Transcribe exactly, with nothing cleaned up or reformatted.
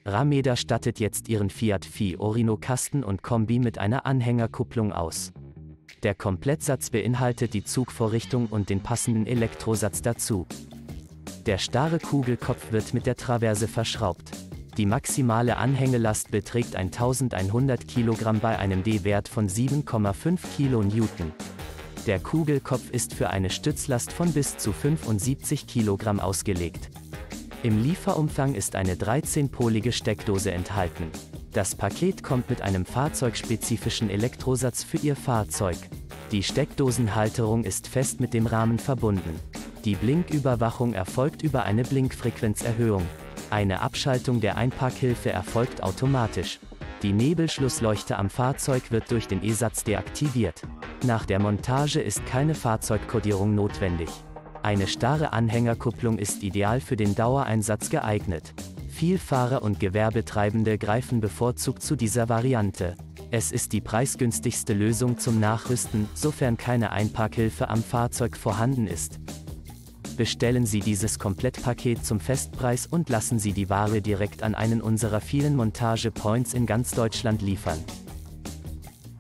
Rameda stattet jetzt ihren Fiat Fiorino Kasten und Kombi mit einer Anhängerkupplung aus. Der Komplettsatz beinhaltet die Zugvorrichtung und den passenden Elektrosatz dazu. Der starre Kugelkopf wird mit der Traverse verschraubt. Die maximale Anhängelast beträgt eintausendeinhundert Kilogramm bei einem D-Wert von sieben Komma fünf Kilonewton. Der Kugelkopf ist für eine Stützlast von bis zu fünfundsiebzig Kilogramm ausgelegt. Im Lieferumfang ist eine dreizehnpolige Steckdose enthalten. Das Paket kommt mit einem fahrzeugspezifischen Elektrosatz für Ihr Fahrzeug. Die Steckdosenhalterung ist fest mit dem Rahmen verbunden. Die Blinküberwachung erfolgt über eine Blinkfrequenzerhöhung. Eine Abschaltung der Einparkhilfe erfolgt automatisch. Die Nebelschlussleuchte am Fahrzeug wird durch den E-Satz deaktiviert. Nach der Montage ist keine Fahrzeugkodierung notwendig. Eine starre Anhängerkupplung ist ideal für den Dauereinsatz geeignet. Vielfahrer und Gewerbetreibende greifen bevorzugt zu dieser Variante. Es ist die preisgünstigste Lösung zum Nachrüsten, sofern keine Einparkhilfe am Fahrzeug vorhanden ist. Bestellen Sie dieses Komplettpaket zum Festpreis und lassen Sie die Ware direkt an einen unserer vielen Montage-Points in ganz Deutschland liefern.